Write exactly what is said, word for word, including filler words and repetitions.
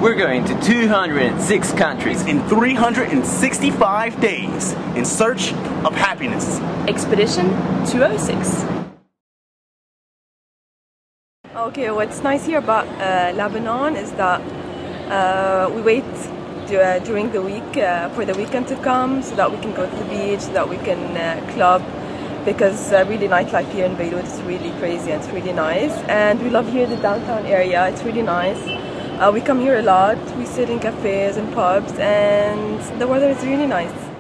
We're going to two hundred six countries in three hundred sixty-five days in search of happiness. Expedition two oh six. Okay, what's nice here about uh, Lebanon is that uh, we wait uh, during the week uh, for the weekend to come so that we can go to the beach, so that we can uh, club, because uh, really nightlife here in Beirut is really crazy and it's really nice, and we love here the downtown area. It's really nice. Uh, we come here a lot, we sit in cafes and pubs, and the weather is really nice.